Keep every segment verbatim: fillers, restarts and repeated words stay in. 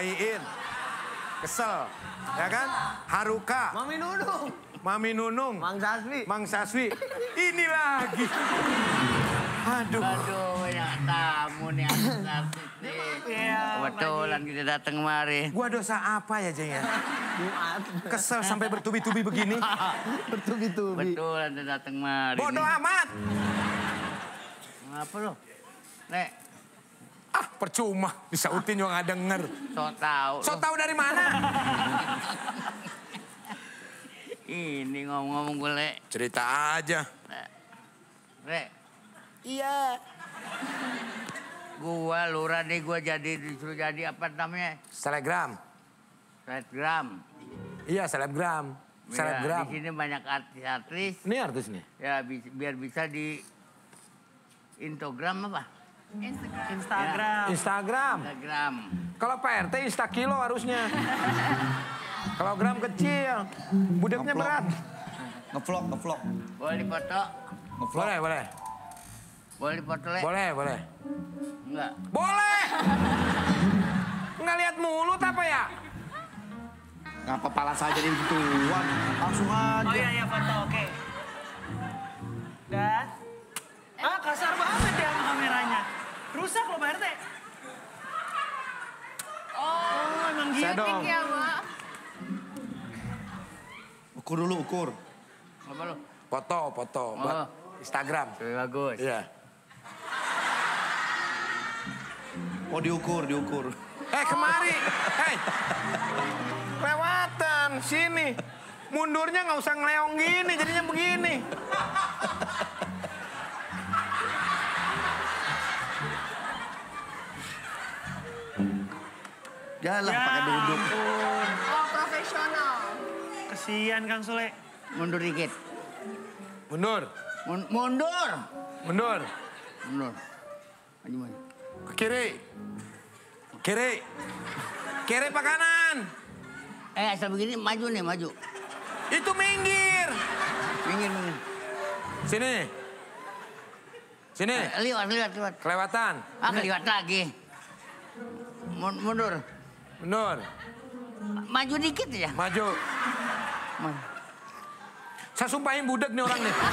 Iin. Kesel. Ya kan? Haruka. Mami Nunung. Mami Nunung. Mang Saswi. Mang Saswi. Ini lagi. Aduh. Aduh, banyak tamu nih artis-artis nih. Kebetulan kita datang kemari. Gua dosa apa ya, Jeng ya? Kesel sampai bertubi-tubi begini. Bertubi-tubi. Kebetulan kita datang kemari. Bodoh amat. Apa lo? Nek. Ah, percuma. Disautin juga nggak denger. Sok tahu. Sok tahu dari mana? Ini ngomong-ngomong gue, Le. Cerita aja. Le. Iya. Gua lurah nih, gua jadi disuruh jadi apa namanya? Selebgram. Selebgram. Iya, selebgram. Selebgram. Ya, di sini banyak artis-artis. Ini artis nih. Ya bi biar bisa di Instagram apa? Instagram. Instagram. Instagram. Instagram. Kalau Pak R T Insta kilo harusnya. Kalau gram kecil, budaknya Ngevlog. berat. Ngevlog, ngevlog. Boleh dipoto? Ngevlog. Boleh, boleh. Boleh dipoto, Le? Boleh, boleh. Enggak. Boleh! Nggak lihat mulut apa ya? Ngapa pala saja di gituan? Langsung aja. Oh iya, iya foto, oke. Dan? Ah, kasar banget ya sama kameranya. Rusak loh, Pak R T. Oh, emang gitu. Saya dong. Ya, Mak. Ukur dulu, ukur. Apa lo? Foto, foto. Buat Oh. Instagram. Lebih bagus. Iya. Oh, diukur, diukur. Eh, kemari. Hei. Lewatan, sini. Mundurnya nggak usah ngeleong gini, jadinya begini. Jalan pakai duduk. Oh, profesional. Kesian Kang Sule. Mundur dikit. Mundur. Mun mundur. Mundur. Mundur. Maju, maju. Ke kiri. Kiri. Kiri apa kanan? Eh, asal begini maju nih, maju. Itu minggir. Minggir, minggir. Sini. Sini. Eh, liwat, liwat, liwat. Kelewatan. Ah, keliwat lagi. Mun mundur. Mundur. Maju dikit ya. Maju. Maju. Saya sumpahin budak nih orang nih.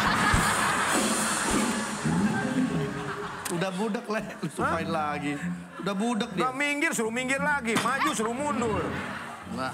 Udah budak, Le. Lu sumpahin lagi. Udah budak dia. Nggak minggir, suruh minggir lagi. Maju, suruh mundur. Enggak.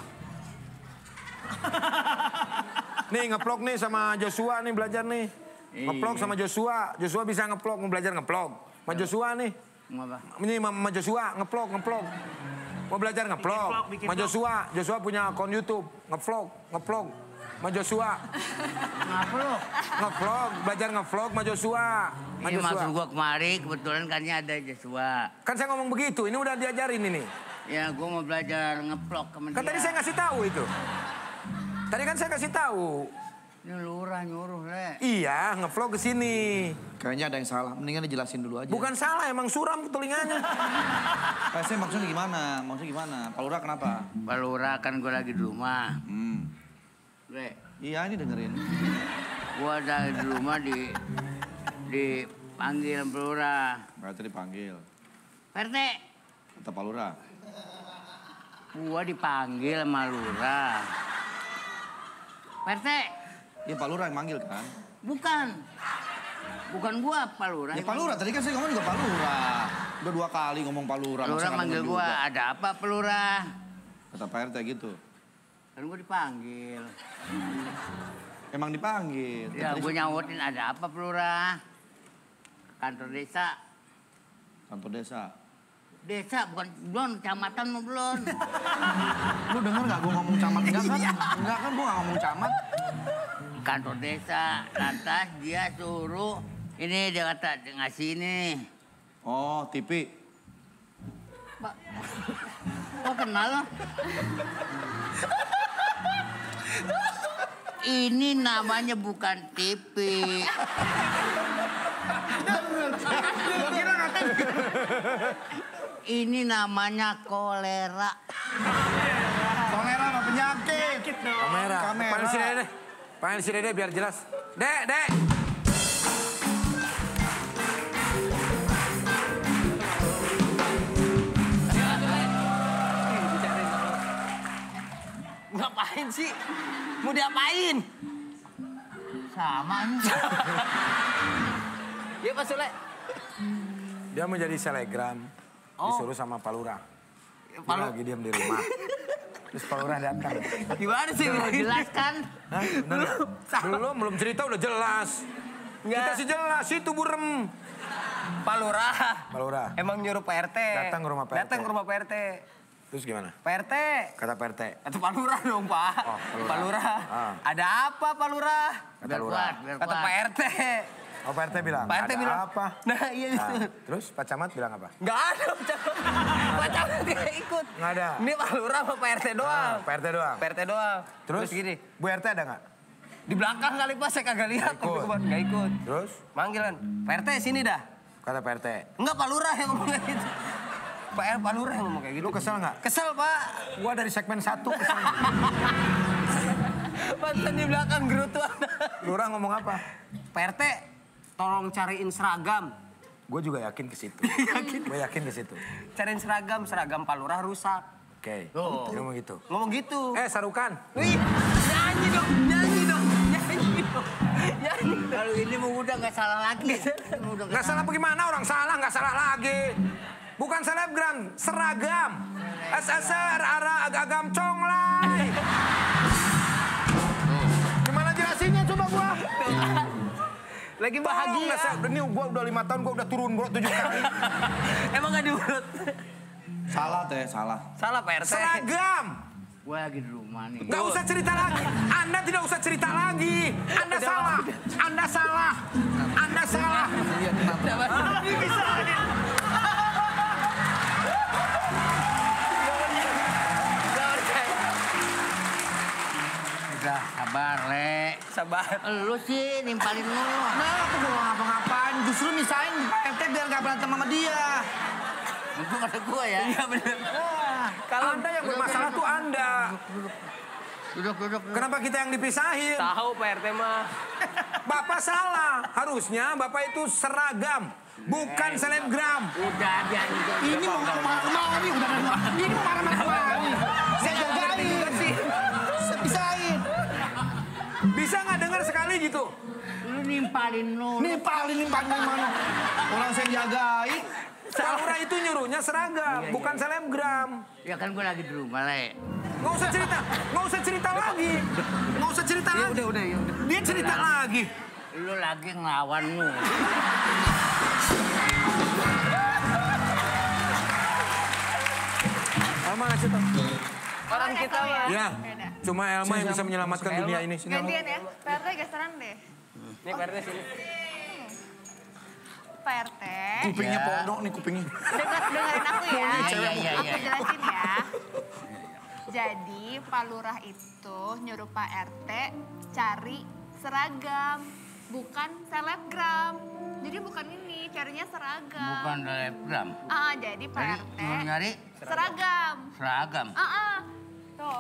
Nih ngeplok nih sama Joshua nih belajar nih. Ngeplok sama Joshua. Joshua bisa ngeplok, mau belajar ngeplok. Sama Joshua nih. Mau apa? Ini sama Joshua ngeplok, ngeplok. Mau belajar ngeplok. vlog, bikin Sama vlog. Joshua. Joshua punya akun YouTube. Ngevlog, ngevlog. Sama Joshua. Ngapa lo? Ngevlog, belajar ngevlog sama Joshua. Sama Ini Joshua. maksud gua kemari, kebetulan kannya ada Joshua. Kan saya ngomong begitu, ini udah diajarin ini. Ya, gua mau belajar ngeplok sama Kan dia. tadi saya ngasih tahu itu. Tadi kan saya kasih tahu. Ini lurah nyuruh, Le. Iya, ngevlog ke sini. Kayaknya ada yang salah. Mendingan dijelasin dulu aja. Bukan salah, emang suram telinganya. Eh, saya maksudnya gimana? Maksudnya gimana? Pak Lurah kenapa? Pak Lurah kan gua lagi di rumah. Hmm. Le, Iya, ini dengerin. gua ada di rumah di dipanggil Pak Lurah. Berarti dipanggil. Pak R T, Kata Pak Lurah. gua dipanggil sama Lurah. Pak R T, Iya, Pak Lurah yang manggil kan? bukan. Bukan gua, Pak Lurah. Ya yang Pak Lurah, tadi kan saya ngomong juga Pak Lurah. Udah dua kali ngomong Pak Lurah. Pak Lurah masa nggak manggil denger gua, juga? ada apa Pak Lurah? Kata Pak R T gitu. Kan gua dipanggil. Emang dipanggil. Ya, Tadi gua nyautin ada apa Pak Lurah? Kantor desa. Kantor desa. Desa, bukan belum, kecamatan mau belum. Lu denger nggak gue ngomong camat? Enggak kan? Enggak kan gue nggak ngomong camat. Kantor desa, lantas dia suruh, ini dia kata dia ngasih ini. Oh, T V. Pak, kok kenal lo? Ini namanya bukan T V. Ini namanya kolera. Kolera apa penyakit? Dikit dong. Kamera. Kamera. Panggil si Dede. Panggil si Dede biar jelas. Dek, Dek. Ngapain sih? Mau diapain? Sama nih. Iya Pak Sule. Dia mau jadi selegram, Oh. disuruh sama Pak Lurah. Dia Pak Lu- lagi diam di rumah. Terus Pak Lurah datang. Gimana sih? Belum jelas kan? Hah? Bener nggak? Belum, belum cerita udah jelas. Nggak. Kita sih jelas, itu burem. Pak Lurah. Pak Lurah. Emang nyuruh Pak R T. Datang ke rumah Pak R T. Datang ke rumah Pak R T. Terus gimana? Pak R T. Kata Pak R T. Atau Pak Lurah dong Pak. Oh, Pak Lurah. Pak Lurah. Ah. Ada apa Pak Lurah? Kata Biar Lurah. kuat, biar Kata kuat. Pak R T. Oh Pak R T bilang, Pak R T ada bilang. apa? Nah iya Nah, itu. terus Pak Camat bilang apa? Nggak ada Pak Camat. Pak Camat nggak ikut. Nggak ada? Ini Pak Lurah sama Pak R T doang. Ah, Pak R T doang. Pak R T doang. Terus, gini. Bu R T ada nggak? Di belakang kali Pak saya kagak lihat. Nggak ikut. Tapi nggak ikut. Terus, Manggil kan. Pak R T sini dah. kata Pak R T. Enggak Pak Lurah yang ngomong kayak gitu. Pak R Pak Lurah yang ngomong kayak gitu. Lu kesel nggak? Kesel Pak. Gua dari segmen satu kesel. Pantan di belakang gerutuan. Lurah ngomong apa? Pak R T tolong cariin seragam. Gue juga yakin ke situ. Gue yakin ke situ. Cariin seragam, seragam Pak Lurah rusak. Oke, Oh. dia ngomong gitu. Ngomong gitu. Eh, Sarukan. Wih, nyanyi dong, nyanyi dong, nyanyi dong. Nyanyi dong. Kalau ini mau udah nggak salah lagi. Udah Nggak salah bagaimana, orang salah, nggak salah lagi. Bukan selebgram, seragam. S S R, ara, agam, conglay. Gimana jelasinnya coba gua? Lagi Bahagia. bahagia. Ini gua udah lima tahun, gua udah turun gua tujuh kali. Emang gak diurut? Salah teh, salah. Salah Pak R T. Seragam. Gue lagi di rumah nih. Nggak usah cerita lagi. Anda tidak usah cerita lagi. Anda salah. Anda salah. Anda salah. Udah sabar, Le. Sabar. Lu sih nimpalin mulu. Nah, aku mau ngapa-ngapain. Justru misain Pak R T biar gak berantem sama dia. Itu kata gue ya. Iya bener. Kalau Anda yang bermasalah tuh Anda. Duduk, duduk, duduk. Kenapa kita yang dipisahin? Tahu Pak R T mah. Bapak salah. Harusnya Bapak itu seragam. Bukan selebgram. Udah, biar Ini mau marah-marah nih, udah marah. Ini mau marah-marah nih. Saya jagain. Saya pisahin. Bisa nggak dengar sekali gitu? lu nimpalin lu. Nih paling nimpalin dari mana? Orang saya jagain. Saura itu nyuruhnya seragam, bukan selebgram. Ya kan gue lagi di rumah, Le. Nggak usah cerita, nggak usah cerita lagi. Nggak usah cerita Ya lagi. udah, udah, ya udah. Dia cerita lagi. Lu lagi ngelawan lu. Elma ngasih tau. Orang kita mah. Ya, Beda. cuma Elma yang bisa menyelamatkan dunia ini. Sini, Elma. Gantian ya. Pak R T geseran deh. Nih Pak R T sini. Pak R T, Kupingnya pondok nih kupingnya. denger, dengerin aku ya. Iya, iya, iya, Aku iya. jelasin ya. Jadi Pak Lurah itu nyuruh Pak R T cari seragam, bukan selebgram. Jadi bukan ini, carinya seragam. Bukan selebgram. Ah, jadi Pak Jadi R T mau nyari seragam. seragam. Ah, ah. Tuh.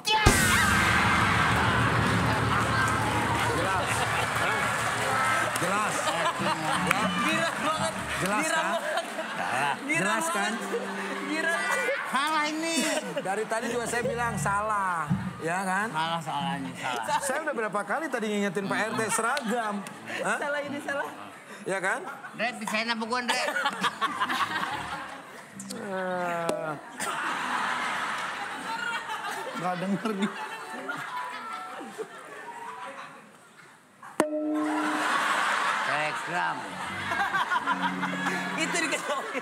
Jelas, Girang banget. jelas Girang kan? banget. Girang Jelas kan? banget. Girang. Salah ini. Dari tadi juga saya bilang salah, ya kan? Salah salahnya, salah. Saya udah berapa kali tadi ngingetin Pak R T seragam, Hah? Salah ini salah. ya kan? Dre, pisahin apa gue, Dre? Eh, Gak denger nih. Telegram. Itu diketahui.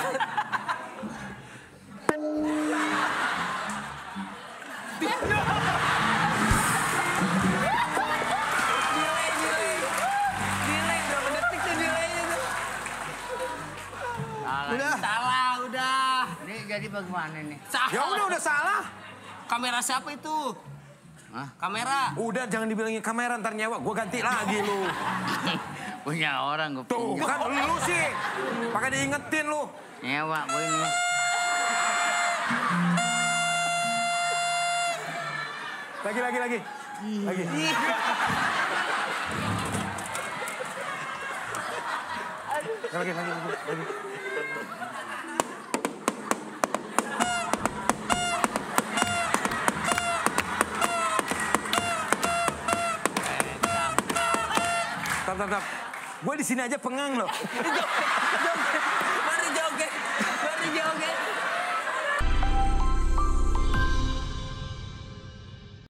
Delay, delay. Delay berapa detik tuh delaynya tuh. Salah. Udah. Salah, udah. Ini jadi bagaimana nih? Salah. ya udah udah salah. Kamera siapa itu? Hah? Kamera. Udah jangan dibilangin kamera ntar nyewa, gue ganti lagi lu. Punya orang gue Tuh punya. kan lu sih, pakai diingetin lu. Nyewa gue ini. Lagi lagi lagi, lagi. Lagi lagi lagi lagi. Tap, tap, tap. Gue di sini aja pengang loh.